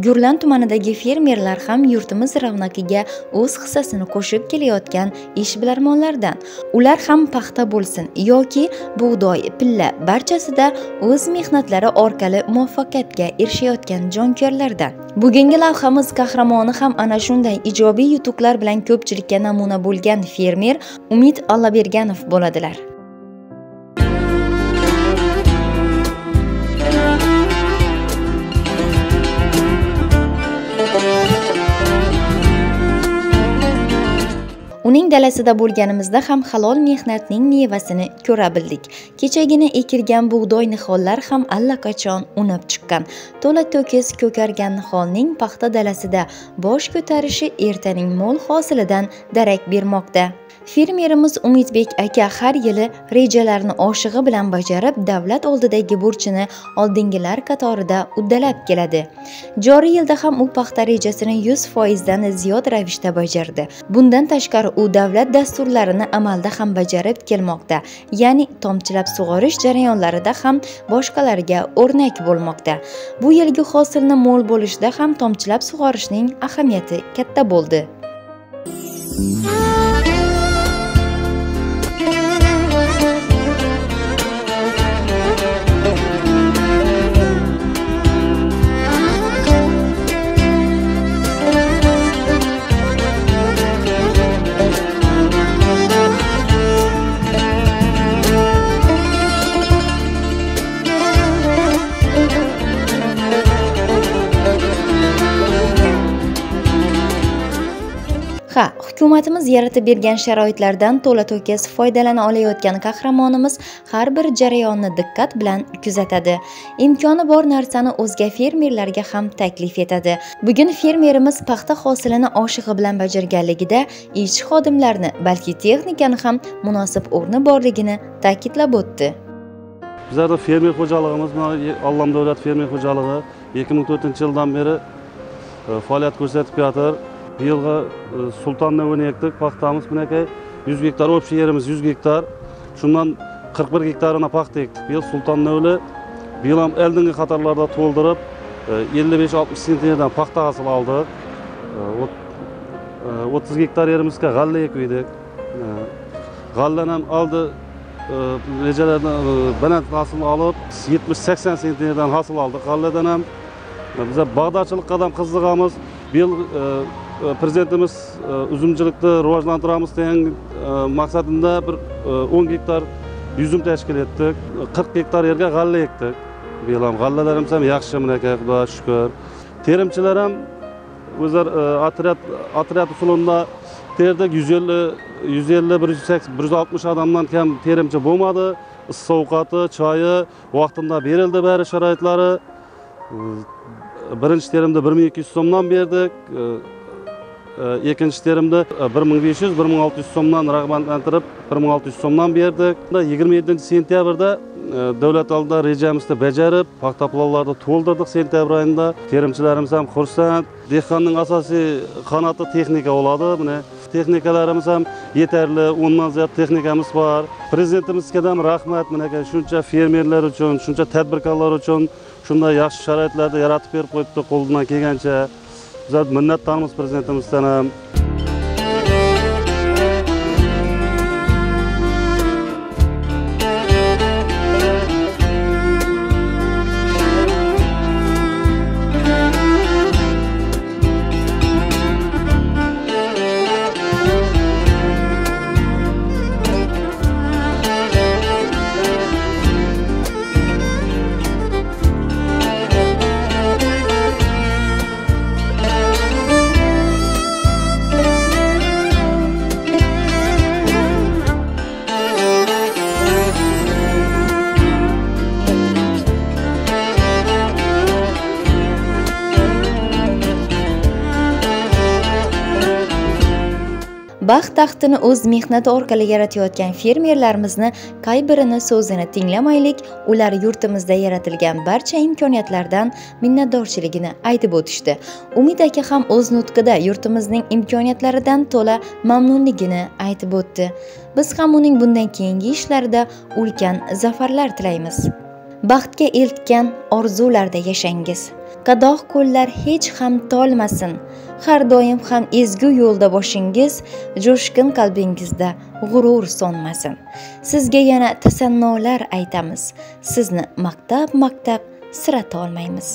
Gurlan tumanidagi fermerlar ham yurtimiz ravnaqiga o'z hissasini qo'shib kelayotgan ishbilarmonlardan. Ular ham paxta bo'lsin yoki bug'doy, pilla barchasida o'z mehnatlari orqali muvaffaqiyatga erishayotgan jonkuyarlardan. Bugungi lavhamiz qahramoni ham ana shunday ijobiy yutuqlar bilan ko'pchilikka namuna bo'lgan fermer Umid Allaberganov bo'ladilar. Uning dalasida bo'lganimizda ham halol mehnatning mevasini ko'ra bildik. Kechagina ekilgan bug'doy nihollar ham allaqachon unib chiqqan. To'la to'kis ko'kargan niholning paxta dalasida bosh ko'tarishi ertaning mo'l hosilidan darak bermoqda. Fermerimiz Umidbek aka har yili rejalarini oshig'i bilan bajarib, davlat oldidagi burchini oldingilar qatorida uddalab keladi. Joriy yilda ham u paxta rejasini 100% dan ziyod ravishda bajardi. Bundan tashqari u davlat dasturlarini amalda ham bajarib kelmoqda. Ya'ni tomchilab sug'orish jarayonlarida ham boshqalarga o'rnak bo'lmoqda. Bu yilgi hosilni mo'l bo'lishida ham tomchilab sug'orishning ahamiyati katta bo'ldi. Hukumatimiz yaratib bergan sharoitlardan to'la to'kis foydalana olayotgan qahramonimiz har bir jarayonni diqqat bilan kuzatadi. Imkoni bor narsani o'zga fermerlarga ham taklif etadi. Bugun fermerimiz paxta hosilini oshig'i bilan bajarganligida ishchi xodimlarni, balki texnikani ham munosib o'rni borligini ta'kidlab o'tdi. Bizlarda fermer xo'jaligimiz, Allam davlat fermer xo'jaligi 2004-yildan beri faoliyat ko'rsatib keladi. Bu yilga Sultonnavni ekdik, paxtamiz bunaqay 100 gektar o'pshi yerimiz 100 gektar. Shundan 41 gektarına paxta ekdik. Bu yil Sultonnavli bu yil ham oldingi qatorlarda to'ldirib 55-60 sentnerdan paxta hosil oldik. 30 gektar yerimizga g'alla ekdik. G'allani ham oldi rejalardan banat hosil olib 70-80 sentnerdan hosil oldik. G'alladan ham biz bog'dorchilikqa ham qiziqamiz. Bu yil Prezidentimiz uzumchilikni rivojlantiramiz degan maqsadida bir 10 gektar üzüm tashkil etdik. 40 gektar yerga g'alla ekdik. Bu yil ham g'allalarimiz ham yaxshi, bunaqay Xudoga shukr. Terimchilar ham o'zlar otryad usulida terdik. 150-160 odamdan kam terimchi bo'lmadi. Issiq ovqati, choyi vaqtida berildi bari sharoitlari. Birinchi terimda 1200 so'mdan berdik. Ikinci terimde 1500-1600 so'mdan rag'batlantirib 1600 so'mdan berdik. 27 sentyabrda davlat oldida rejamizni bajarib, paxta planlarni to'ldirdik sentyabr oyida. Terimchilarimiz ham xursand. Dehqonning asosiy qanoti texnika bo'ladi. Buni texnikalarimiz ham yetarli, 10 dan ziyod texnikamiz bor. Prezidentimizga ham rahmat, bunaqay shuncha fermerlar uchun, shuncha tadbirkorlar uchun shunday yaxshi sharoitlarda yaratib berib qo'yibdi qo'lidan kelgancha. Biz minnatdormiz prezidentimizdan ham. Baxt taxtini o'z mehnati orqali yaratayotgan fermerlarimizni qay birini so'zini tinglamaylik, ular yurtimizda yaratilgan barcha imkoniyatlardan minnatdorchiligini aytib o'tishdi. Umid aka ham o'z nutqida yurtimizning imkoniyatlaridan to'la mamnunligini aytib o'tdi. Biz ham uning bundan keyingi ishlarida ulkan zafarlar tilaymiz. Baxtga eltgan orzularda yashangiz. qadoq qo'llar hech ham tolmasin. Har doim ham ezgu yo'lda boshingiz, jo'shqin qalbingizda g'urur so'nmasin. Sizga yana tasannolar aytamiz. Sizni maqtab sirata olmaymiz.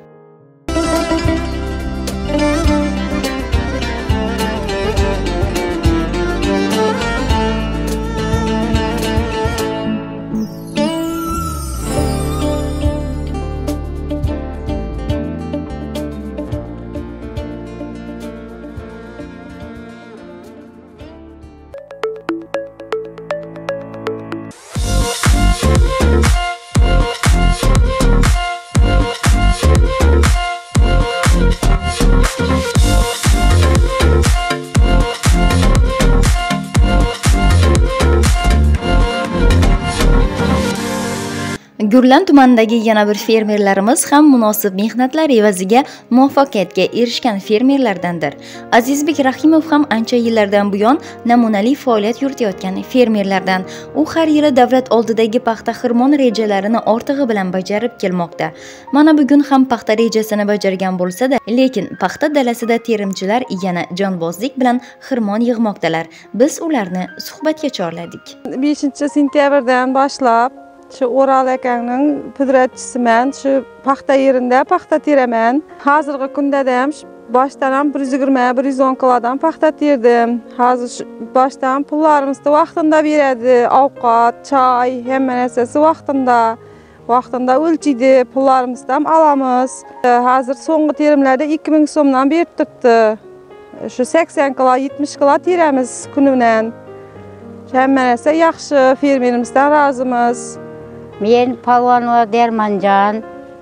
Gurlan tumanidagi yana bir fermerlarimiz ham munosib mehnatlar evaziga muvaffaqiyatga erishgan fermerlardandir. Azizbek Rahimov ham ancha yillardan buyon namunali faoliyat yuritayotgan fermerlardan. U har yili davlat oldidagi paxta xirmon rejalarini ortig'i bilan bajarib kelmoqda. Mana bugun ham paxta rejasini bajargan bo'lsa-da, lekin paxta dalasida terimchilar yana jonbozlik bilan xirmon yig'moqdalar. Biz ularni suhbatga chorladik. 5-sentyabrdan boshlab şu Oral akanın pudratchisiman, şu paxta yerinde paxta teraman. Hozirgi kunda ham boshdan ham 120-110 kilodan paxta terdim. Hozir boshdan pullarimizni vaqtida beradi. Ovqat, choy, hamma narsasi vaqtida o'lchaydi. Pullarimizni ham olamiz. Hozir so'nggi terimlarda 2000 so'mdan berib turibdi. Şu 80 kilo, 70 kilo teramiz kunidan. Hamma narsa yaxshi, fermerimizdan rozimiz. Men Palvonova Dermanjan,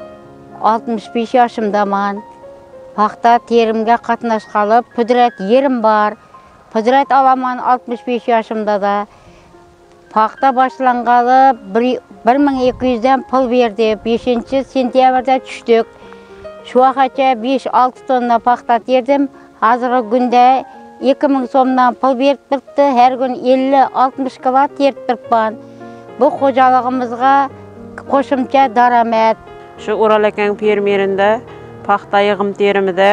65 yaşımdaman. Paxta terimga qatnashqali pudrat yerim bor. Pudrat olaman 65 yaşımda da. Paxta boshlangali 1200 dan pul berdi. 5-sentyabrda tushdik. Shu vaqtgacha 5-6 tonna paxta terdim. Hozirgi kunda 2000 so'mdan pul berib turibdi. Har kun 50-60 kilo terib turibman. Bu xo'jaligimizga qo'shimcha daromad. Shu Oral akan fermerinde paxta yig'im terimida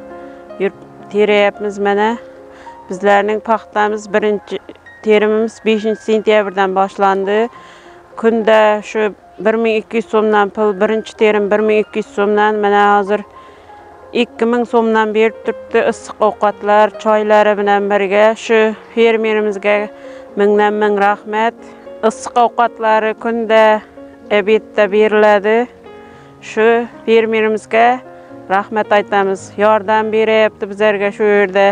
terayapmiz mana. Bizlarning paxtamiz birinchi terimimiz 5-sentyabrdan boshlandi. Kunda shu 1200 so'mdan pul, birinchi terim 1200 so'mdan, mana hozir 2000 so'mdan berib turibdi. Issiq ovqatlar, choylari bilan birga shu fermerimizga mingdan-ming rahmat. Issiq ovqatlari kunda obedda beriladi. Shu fermerimizga rahmat aytamiz. Yordam beryapti bizlarga shu yerda.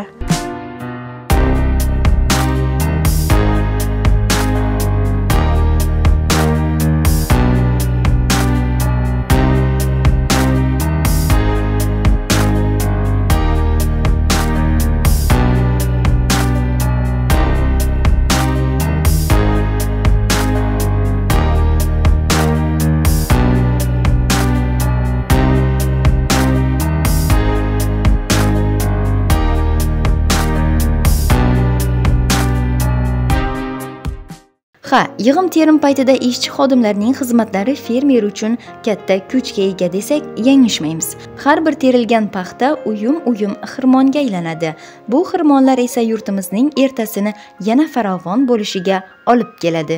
Yig'im terim paytida ishchi xodimlarning xizmatlari fermer uchun katta kuchga ega desak, yanglishmaymiz. Har bir terilgan paxta uyum-uyum xirmonga aylanadi. Bu xirmonlar esa yurtimizning ertasini yana farovon bo'lishiga olib keladi.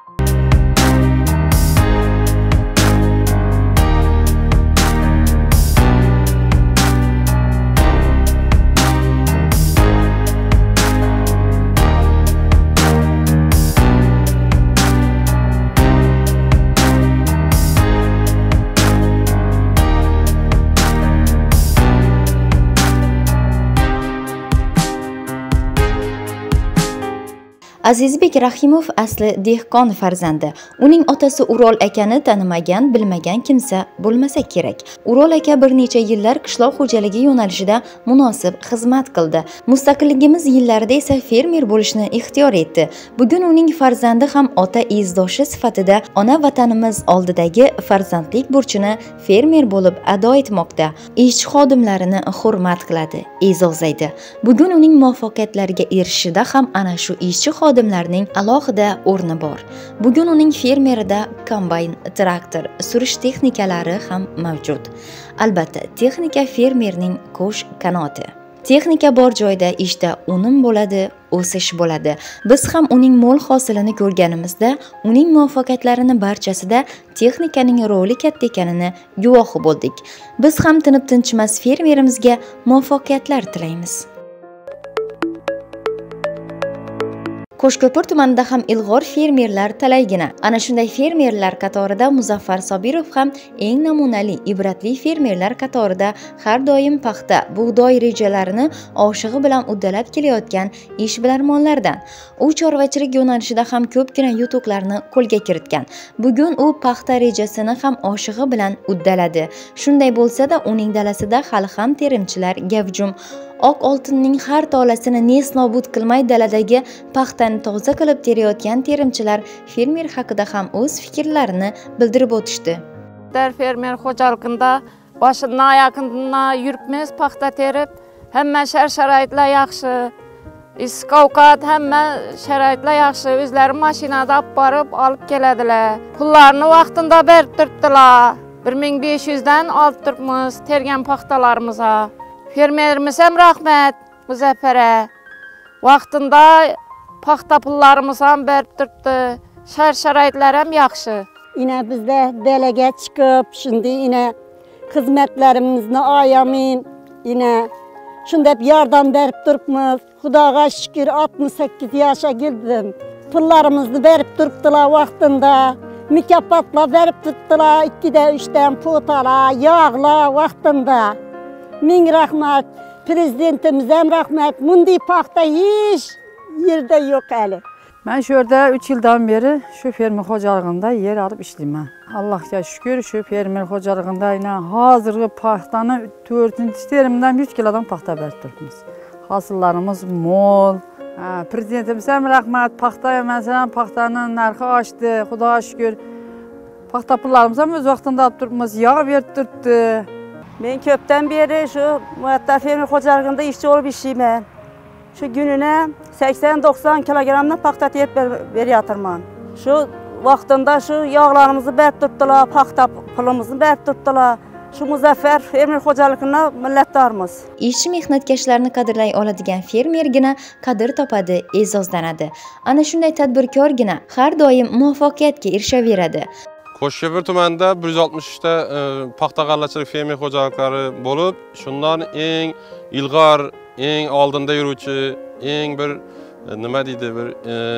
Azizbek Rahimov asli dehqon farzandi. Uning otasi Urol akani tanimagan, bilmagan kimsa bo'lmasa kerak. Urol aka bir necha yillar qishloq xo'jaligi yo'nalishida munosib xizmat qildi. Mustaqilligimiz yillarida esa fermer bo'lishni ixtiyor etdi. Bugun uning farzandi ham ota izdoshi sifatida ona vatanimiz oldidagi farzandlik burchini fermer bo'lib ado etmoqda. Ishchi xodimlarini hurmat qiladi, e'zozlaydi. Bugun uning muvaffaqiyatlariga erishishida ham ana shu ishchi xodimlarning alohida o'rni bor. Bugun uning fermerida kombayn, traktor, surish texnikalari ham mavjud. Albatta, texnika fermerning qo'sh qanoti. Texnika bor joyda ishda unum bo'ladi, o'sish bo'ladi. Biz ham uning mo'l hosilini ko'rganimizda, uning muvaffaqiyatlarini barchasida texnikaning roli katta ekanini guvohi bo'ldik. Biz ham tinib tinchimas fermerimizga muvaffaqiyatlar tilaymiz. Qo'shko'pir tumanida ham ilg'or fermerlar talaygina. Ana shunday fermerlar qatorida Muzaffar Sobirov ham eng namunali, ibratli fermerlar qatorida har doim paxta, bug'doy rejalarini oshig'i bilan uddalab kelayotgan ishbilarmonlardan. U chorvachilik yo'nalishida ham ko'pgina yutuqlarni qo'lga kiritgan. Bugun u paxta rejasini ham oshig'i bilan uddaladi. Shunday bo'lsa-da, uning dalasida hali ham terimchilar gavjum. Oq oltinning har tolasini nes-nobud qilmay daladagi paxtani toza qilib terayotgan terimchilar fermer haqida ham o'z fikrlarini bildirib o'tishdi. Fermer xo'jaligida boshdan oyoqqa yuribmiz, paxta terib, hamma shart-sharoitlar yaxshi. Iskokat hamma sharoitlar yaxshi. O'zlari mashinada olib keladilar. Pullarni vaqtida berib turibdilar. 1500 dan olib turibmiz tergan paxtalarimizni. Fermerimiz ham rahmat Muzaffar'a. Vaqtida paxta pullarimiz ham berib turibdi. Shart-sharoitlar ham yaxshi. Yine bizde dalaga chiqib, şimdi yine xizmatlarimizni ayamin, yine shunday yordam berib turibmiz. Xudoga shukr 68 yoshga keldim. Pullarimizni berib turibdilar vaqtida. Mükafotlar berib turibdilar, 2dan 3dan potalar, yog'lar vaqtida. Ming rahmat, prezidentimiz ham rahmat. Bunday paxta hech yerda yo'q hali. Ben şu yerda 3 yıldan beri şu fermer xo'jaligida yer alıp işleyman. Allah'a şükür şu fermer xo'jaligida yine hazırgı paxtani 4-chi terimdan 3 kilodan paxta berib turibmiz. Hasıllarımız mol. Prezidentimiz ham rahmat, paxta mesela paxtanın narxi oshdi. Xudoga şükür. Paxta pullarimiz ham o'z vaqtida olib turibmiz. Yog' berib turibdi. Ben köpten beri şu muatta fermer xo'jaligida işçi olup işleyman. Şu gününe 80-90 kilogramdan paxta terip beriyatırman. Şu vaxtında şu yağlarımızı berip tuttular, paxta pulumuzu berip tuttular. Şu Muzaffar fermer xo'jaligina millatlarimiz. Ishchi mehnatkashlarni qadrlay oladigan fermergina qadr topadi, e'zozlanadi. Ana shunday tadbirkorgina har doim muvaffaqiyatga erishaveradi. Qo'shko'pir tumanida 163 ta paxta g'allachilik fermer xo'jaliklari bo'lib, shundan eng ilg'or, eng oldinda yuruvchi, eng bir nima deydi, bir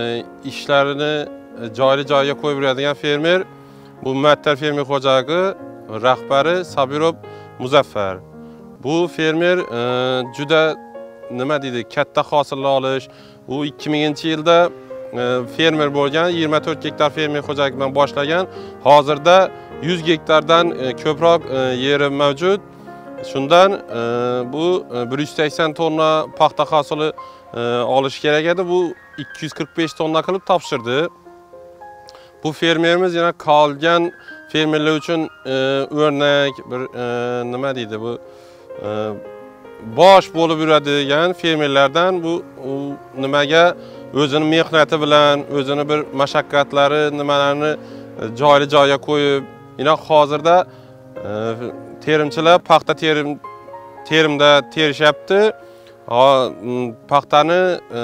ishlarini joyiga qo'yib beradigan fermer bu Mattar fermer xo'jaligi rahbari Sobirov Muzaffar. Bu fermer juda nima deydi, katta hosillar olish, u 2000-yilda fermer bo'lgan, 24 gektar fermer xo'jaligidan boshlagan. Hozirda 100 gektardan ko'proq yeri mavjud. Shundan bu 180 tonna paxta hosili olish kerak edi. Bu 245 tonna qilib topshirdi. Bu fermerimiz yana qolgan fermerlar uchun o'rnak bir nima deydi, bu bosh bo'lib yuradigan fermerlardan. Bu nimaga o'zini mehnati bilan, o'zini bir mashaqqatlari, nimalarni joyiga qo'yib, yana hozirda terimchilar paxta terimda terishyapti. Paxtani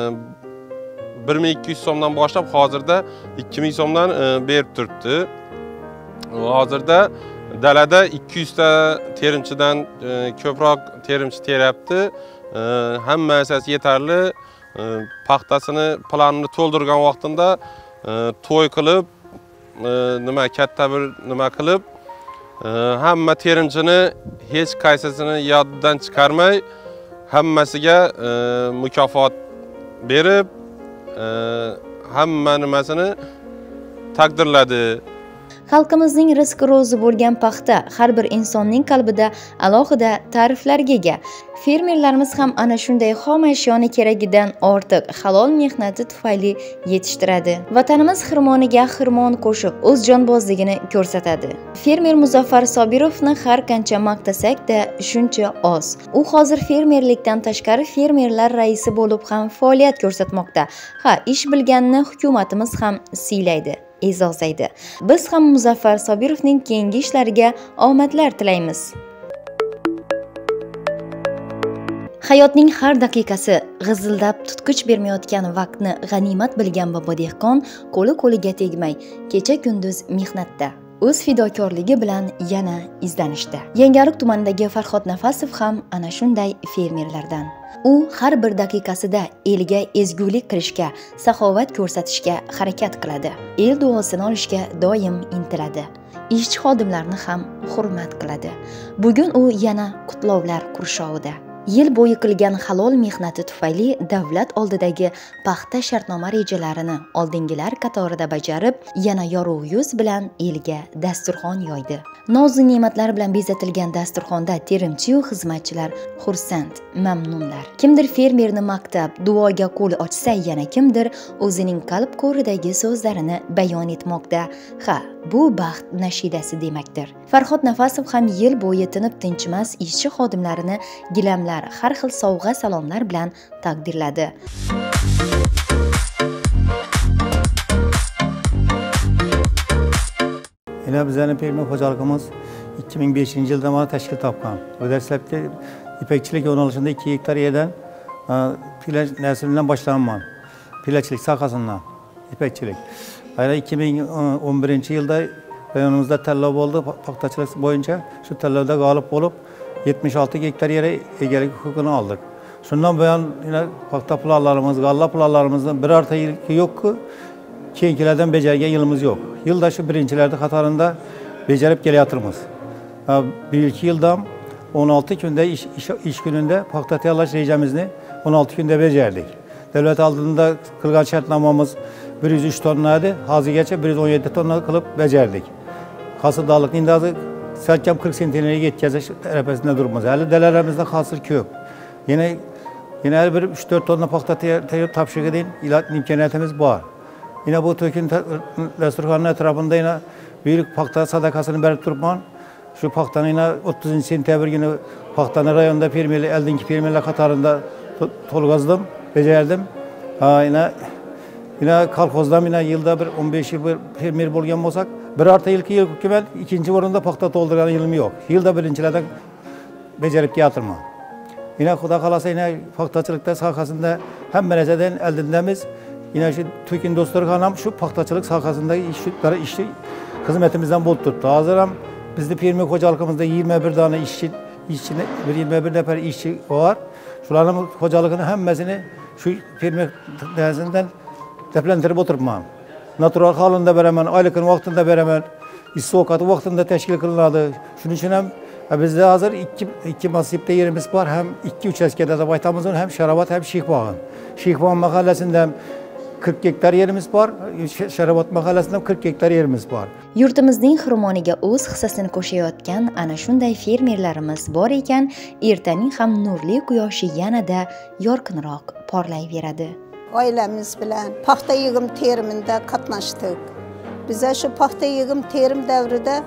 1200 so'mdan boshlab hozirda 2000 so'mdan berib turibdi. Hozirda dalada 200 ta terimchidan ko'proq terimchi teryapti. Hamma narsasi yetarli. Paxtasini planini to'ldirgan vaqtida to'y qilib, nima katta bir nima qilib, hamma terimchini hech qaysisini yoddan chiqarmay, hammasiga mukofot berib, hamma nimasini taqdirladi. Xalqimizning rizq ro'zi bo'lgan paxta har bir insonning qalbida alohida ta'riflarga ega. Fermerlarimiz ham ana shunday xom ashyoni keragidan ortiq halol mehnati tufayli yetishtiradi. Vatanimiz xirmoniga xirmon qo'shib o'z jonbozligini ko'rsatadi. Fermer Muzaffar Sobirovni har qancha maqtasak-da shuncha oz. U hozir fermerlikdan tashqari fermerlar raisi bo'lib ham faoliyat ko'rsatmoqda. Ish bilganni hukumatimiz ham siylaydi, e'zozlaydi. Biz ham Muzaffar Sobirovning keyingi ishlariga omadlar tilaymiz. Hayotning har daqiqasi g'izildab tutqich bermayotgan vaqtni g'animat bilgan bobo dehqon qo'li-qo'liga tegmay kecha kunduz mehnatda, o'z fidokorligi bilan yana izlanishda. Yangiariq tumanidagi Farhod Nafasov ham ana shunday fermerlardan. U har bir daqiqasida elga ezgulik qilishga, saxovat ko'rsatishga harakat qiladi. El duosini olishga doim intiladi. Ishchi xodimlarni ham hurmat qiladi. Bugun u yana qutlovlar qurshovida. Yil bo'yi qilgan halol mehnati tufayli davlat oldidagi paxta shartnoma rejalarini oldingilar qatorida bajarib, yana yorug' yuz bilan elga dasturxon yoydi. Nozu ne'matlar bilan bezatilgan dasturxonda terimchi-yu xizmatchilar xursand, mamnunlar. Kimdir fermerni maqtab, duoga qo'l ochsa, yana kimdir o'zining qalb qo'ridagi so'zlarini bayon etmoqda. Ha, bu baxt nashidasi demakdir. Farhod Nafasov ham yil bo'yi tinib tinchimas ishchi xodimlarini gilamlar, har xil sovg'a salomlar bilan taqdirladi. Yine bizlerin fermer xo'jaligimiz 2005-yilda mana tashkil topgan. Dastlabki ipekchilik yo'nalishida 2 hektar yerdan pilaj naslidan boshlanman. Pilajchilik sohasidan ipekchilik. Aynan 2011-yilda rayonimizda tanlov bo'ldi, paxtachilik bo'yicha. Shu tanlovda g'olib bo'lib 76 hektar yere egalik huquqini aldık. Şundan buyon yine paxta planlarımız, g'alla planlarımızdan birorta yil yo'q-ku, keyingilardan bejargan yilimiz yo'q. Yılda şu birinchilarda qatorida bejarib kelyapmiz. Bir iki yıldan 16 günde iş gününde paxta tayyorlash rejamizni 16 günde becerdik. Devlet aldığında qilgan shartnomamiz 103 tonna edi, hozirgacha 117 tonna qilib becerdik. Qasırdalık indazi salkam 40 sentineye yetkazish tarafasida duribmiz. Hali dalalarimizda hosil ko'p. Yine bir 3-4 tonna paxta topshirishga imkoniyatimiz bor. Yine bu to'kin dasturxonning etrafında yine büyük paxta sadakasını berib turibman. Şu paxtani yine 30 sentyabr günü paxtani rayonda fermerlar, eldinki fermerlar qatorida to'lg'azdim, becerdim. Yine kolxozdan yine yılda bir 15 yıl fermer bo'lgan bo'lsak, birorta yil hukumat ikinci o'rinda paxta to'ldirgan yilim yo'q. Yilda birinchilardan becerib kelyapman. Yine Xudo xolasa yine paxtachilikda sohasida hamma narsadan oldindamiz. Yine şu Türk'ün dostları hanım şu paxtachilik sohasida işçi hizmetimizden bo'lib turibdi. Hozir ham bizning fermer xo'jaligimizda 21 dona işçi 21 nafar işçi var. Shularning xo'jaligini hammasini shu fermer dazından deplantirib o'tiribman. Natural holida beraman, oylikini vaqtida beraman, ish ovqati vaqtida tashkil qilinadi. Shuning uchun ham bizde hozir ikki masifda yerimiz var. Hem iki uchastkada da aytamiz, hem Şarabat hem Sheyxbog'in. Sheyxbog'in mahallesinde 40 hektar yerimiz var. Şarabat mahallesinde 40 hektar yerimiz var. Yurtimizning xirmoniga o'z hissasini qo'shayotgan ana shunday fermerlarimiz bor ekan, ertaning ham nurli quyoshi yanada yorqinroq porlayveradi. Ailemiz bilan paxta yığım teriminde qatnaşdık. Bize şu paxta yığım terim devrinde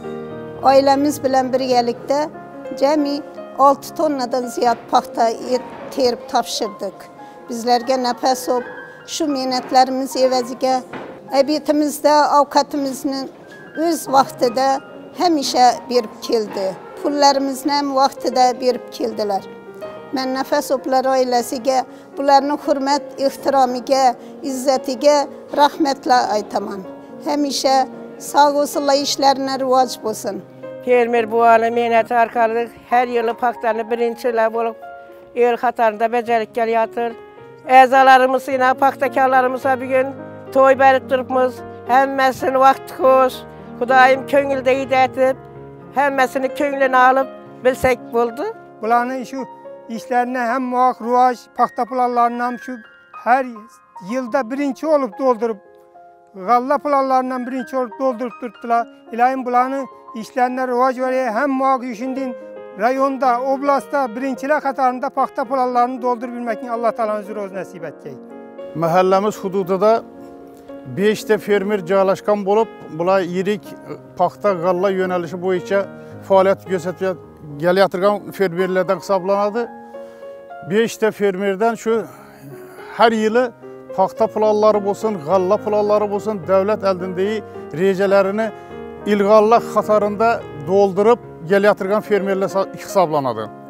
ailemiz bilan birgalikda cemi 6 tonnadan ziyod paxta terib topshirdik. Bizlerge nefes olup şu minnetlerimiz evaziga ebitimizde avkatimizin öz vaxtida hemişe berib keldi. Pullarimizni ham vaxtida berib keldiler. Men Nafasovlar oilasiga, bularning hurmat, ehtiromiga, izzatiga rahmatlar aytaman. Hemişe sağ olsunlar, işlerine rivoj bo'lsin. Fermer bu ala mehnati orqali her yılı paxtani birinchilar bo'lib el qatorida bajarib kelyapti. A'zolarimiz, paxtakorlarimiz bugun to'y berib turibmiz. Hammasini vaqti xo'sh, Xudoyim ko'ngilda etib, hammasini ko'nglini olib bilsak bo'ldi. Bularning shu işlerine hem muhak rivoj, paxta planlarından şu her yılda birinci olup doldurup, g'alla planlarından birinci olup doldurup durdular. İlayim bularning işlerine rivoj veriyor, hem muhak düşündüğün rayonda, oblastda birinciler qatorida paxta planlarını doldurup bilmekini Allah Teala'nın huzuru o'zi nasip etcek. Mahallemiz hududida 5 ta fermer joylashgan bo'lib, bular yirik paxta g'alla yo'nalishi bo'yicha faoliyat ko'rsatib kelayotgan fermerlardan hisoblanadi. 5 ta fermerdan şu her yılı paxta planları bo'lsin, g'alla planları bo'lsin, davlat oldidagi rejalarini ilg'orlar qatorida doldurup kelayotgan fermerlar hisoblanadi.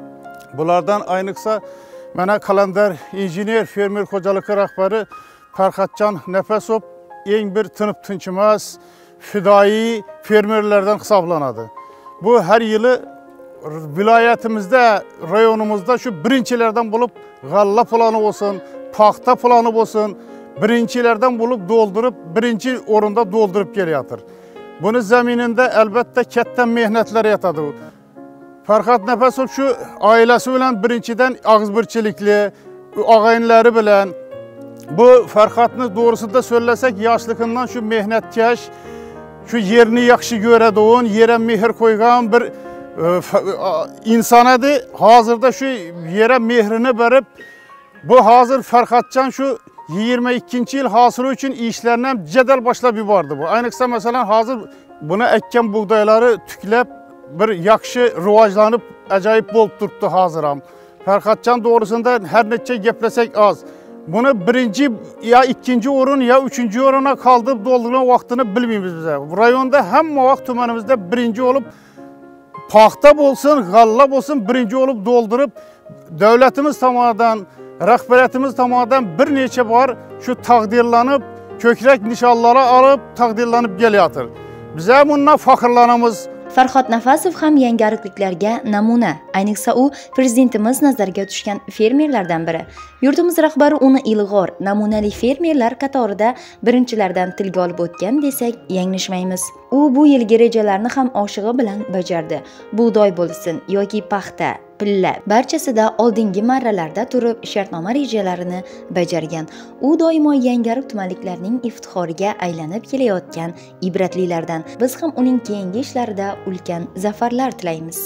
Bulardan ayniqsa mana kalender injener fermer xo'jaligi rahbari Farxatjon Nafasov eng bir tinib tinchimas fidoi fermerlardan hisoblanadi. Bu her yılı vilayetimizde, rayonumuzda şu birinchilerden bulup g'alla planı olsun, paxta planı olsun, birinchilerden bulup doldurup birinchi o'rinda doldurup kelyapti. Bunu zemininde elbette katta mehnatlar yatadı. Farxat Nafasov şu ailesi bilen birinchiden ağızbirchilikli, ağayınları bilen bu Farxatni doğrusunda söylesek yaşlıkından şu mehnatkash, şu yerini yaxshi ko'radigan, yere mehr qo'ygan bir inson edi. Hozirda şu yere mehrini berib, bu hozir Farxatjon şu 22 yıl hasılı için işlerine cedel başlab yubordi bu. Ayniqsa mesela hozir buni ekkan buğdayları tüklep bir yaxshi rivojlanib ajoyib bo'lib turibdi hozir ham. Farxatjon doğrusunda her neçe gaplasek az. Bunu birinci ya ikinci o'rin ya üçüncü o'rina kaldırıp doldurgan vaqtini bilmaymiz bize. Rayonda hamma vaqt tumanimizda birinci olup paxta bo'lsin, g'alla bo'lsin birinci olup doldurup devletimiz tomonidan, rahbariyatimiz tomonidan bir necha bor şu taqdirlanib, ko'krak nishonlari olib taqdirlanib kelyapti. Biz ham bundan faxrlanamiz. Farxat Nafasov ham yangiliklarga namuna. Ayniqsa u prezidentimiz nazarga tushgan fermerlardan biri. Yurtimiz rahbari uni ilg'or, namunali fermerlar qatorida birinchilardan tilga olib o'tgan desak, yanglishmaymiz. U bu yilgi rejalarni ham oshig'i bilan bajardi. Bug'doy bo'lsin yoki paxta, pilla, barchasida oldingi marralarda turib shartnoma rejalarini bajargan. U doimo Yangiariq tumanliklarning iftixoriga aylanib kelayotgan ibratlilardan. Biz ham uning keyingi ishlarida ulkan zafarlar tilaymiz.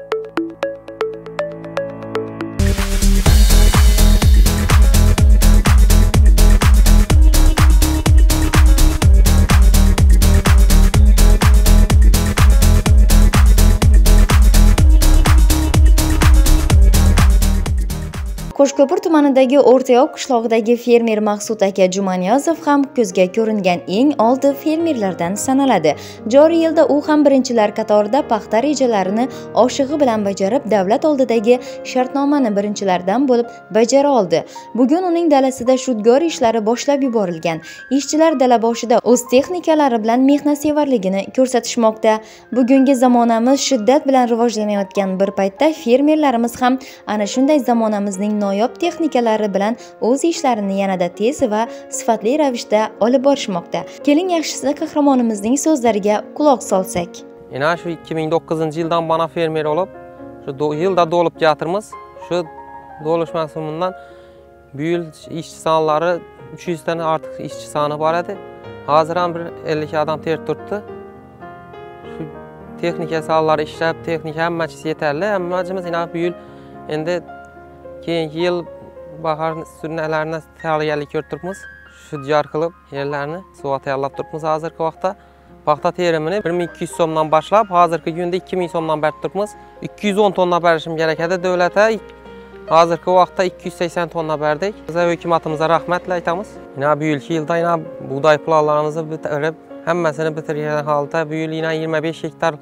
Qo'shko'pir tumanidagi O'rtayoq qishlog'idagi fermer Maqsud aka Jumaniyozov ham ko'zga ko'ringan eng oldi fermerlardan sanaladi. Joriy yilda u ham birinchilar qatorida paxta rejalarini oshig'i bilan bajarib, davlat oldidagi shartnomani birinchilardan bo'lib bajara oldi. Bugun uning dalasida shudgor ishlari boshlab yuborilgan. Ishchilar dala boshida o'z texnikalari bilan mehnatsevarligini ko'rsatishmoqda. Bugungi zamonamiz shiddat bilan rivojlanayotgan bir paytda fermerlarimiz ham ana shunday zamonamizning noyob texnikalari bilan o'z ishlarini yanada tez va sifatli ravishda olib borishmoqda. Keling yaxshisi qahramonimizning so'zlariga quloq solsak. Yana shu 2009 yildan bana fermer olib, shu yilda dolib yatırmiz. Shu doluş mavsumidan bu yil ishchi sonlari 300 dan ortiq ishchi soni bor edi. Hozir ham bir 50 adam ter turibdi. Shu texnika sonlari ishlab, texnika hammasi yetarli. Hammamiz yana bu yil endi keyingi yil bahar surnalarini tayyorgarlik ko'rtiribmiz. Shudgor qilib yerlarni suv tayyorlab turibmiz hozirgi vaqtda. Paxta terimini 1200 so'mdan boshlab hozirgi kunda 2000 so'mdan berib turibmiz. 210 tonna berishim kerak edi davlatga. Hozirgi vaqtda 280 tonna berdik. Biz hukumatimizga rahmat aytamiz. Yana bu yilgi yilda yana buğday planlarimizni bitirib, hammasini bitirgan holda bu yil yana 25 hektar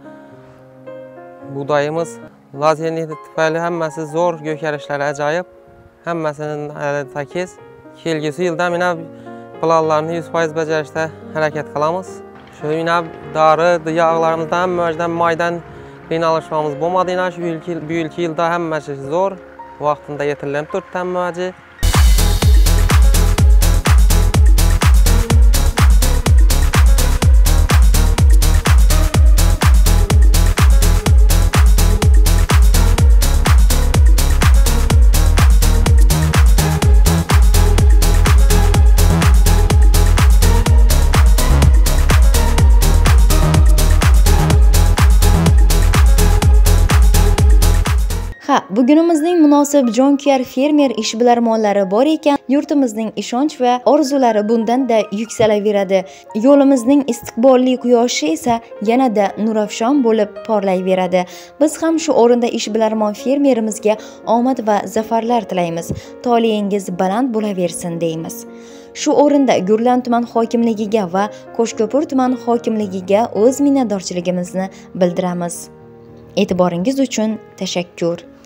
buğdayimiz Lazerni tufayli hammasi zo'r ko'karishlar ajoyib. Hammasini takiz. Kelgusi yilda mana planlarni 100% bajarishda harakat qilamiz. Shu yana dori, yog'larimizdan, mojdan, maydan qiynalishimiz bo'lmadi. Yana shu bu yilgi yilda hammasi zo'r, vaqtida yetirilib turibdi hammaji. Bugunimizning munosib jonkuyar fermer ishbilarmonlari bor ekan, yurtimizning ishonch va orzulari bundan-da yuksalaveradi. Yo'limizning istiqbolli quyoshi esa yanada nurafshon bo'lib porlayveradi. Biz ham shu o'rinda ishbilarmon fermerimizga omad va zafarlar tilaymiz. Toleyingiz baland bo'laversin deymiz. Shu o'rinda Gurlan tuman hokimligiga va Qo'shko'pir tuman hokimligiga o'z minnatdorchiligimizni bildiramiz. E'tiboringiz uchun tashakkur.